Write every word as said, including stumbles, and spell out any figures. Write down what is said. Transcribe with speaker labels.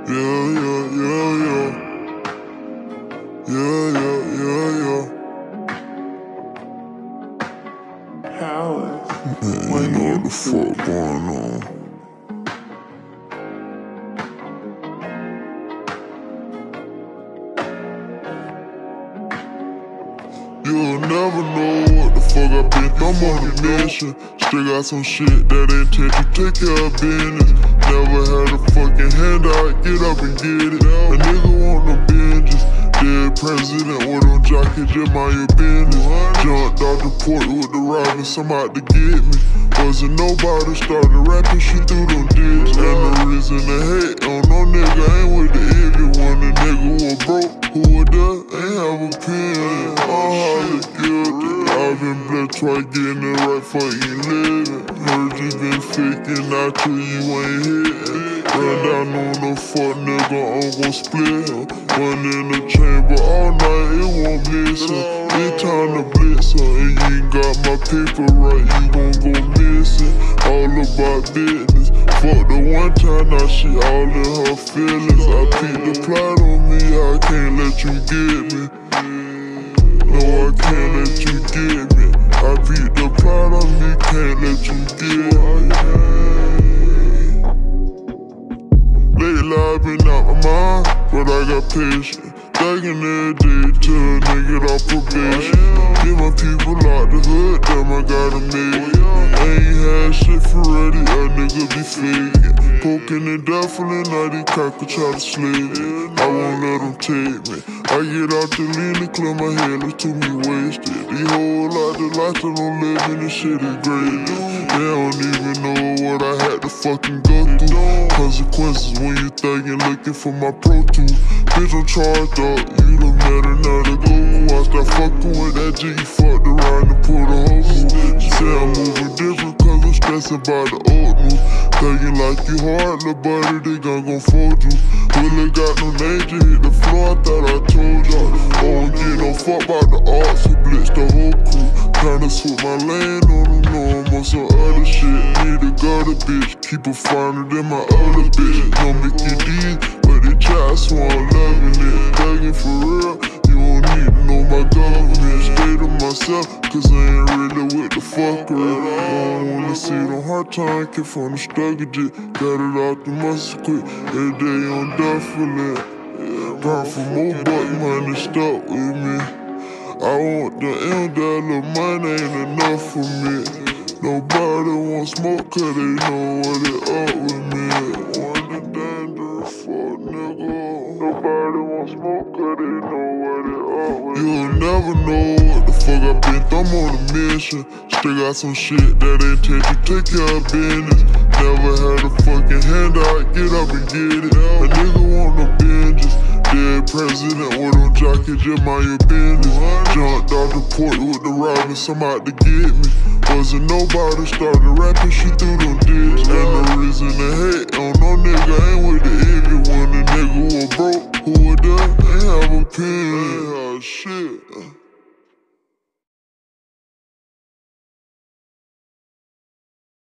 Speaker 1: Yeah, yeah, yeah, yeah. Yeah, yeah, yeah, yeah.
Speaker 2: Palace.
Speaker 1: Man, you know what the fuck going on. You'll never know what the fuck I been through. I'm on a mission. Still got some shit that ain't take to take care of business. Never had a fucking handout, get up and get it. A nigga want no binges. Dead president with them jackets, just mind your business. Jumped out the port with the robbing, some out to get me. Wasn't nobody started rapping, she threw them ditch. And the reason to hate on no nigga ain't with the idiot. When a nigga was broke, who was there, ain't have a pen. I'm highly guilty. I've been blessed twice getting it right for you living. Heard you been faking out till you ain't hitting. Run down on a fuck nigga, I'm gon' split him. One in the chamber all night, it won't listen. It's time to blitz her, and you ain't got my paper right, you gon' go missing. All about business. Fuck the one time, now she all in her feelings. I peep the plot on me, I can't let you get me. No, I can't let you get me. I beat the plot on me, can't let you get me. Lately I've been out my mind, but I got patience. Thuggin' every day till a nigga get off probation. Get my people out the hood, damn I gotta make it. Ain't had shit for ready, a nigga be faking. Poking and duffling, now these cockers try to slay me. I won't let them take me. I get out the lean and clear my head, look to me wasted. These whole lot of life that don't live in this shit is great. They don't even know what I had to fucking go through. Consequences when you thuggin' looking for my pro tool. Bitch, I'm charged up, you done met another go. I start fucking with that G, fucked around and pulled a whole move. She said I'm moving different cause I'm stressing about the old news. Thuggin' like you hard, lil' buddy, they gon' gon' fold you. Really got no name, just hit the floor, I thought I told you. I don't get no fuck about the arts, who blitzed the whole crew. Tryna switch my lane on them, know I'm on some other shit. Need a gutter bitch, keep her finer than my other bitch. Don't make you deep, but they try, so I'm loving it. Thuggin' for real, you don't need to know my government. Stay to myself, cause I ain't really with the fuckery. I don't wanna see them hard time, keep from the struggle jit. Got it out the muscle quick, every day on duffling. Burn for more buck money, stuck with me. I want the end dollar, money ain't enough for me. Nobody want smoke cause they know what it up with me. Want the dangerous fuck nigga. Nobody want smoke cause they know what it up with me. You'll never know what the fuck I been through. I'm on a mission. Still got some shit that ain't take to take care of business. Never had a fucking handout, get up and get it. A nigga want no binges. Dead president with them jackets, just mind your business. Jumped out the port with the robbing, some out to get me. Wasn't nobody started rapping, she threw them ditch. And the reason to hate on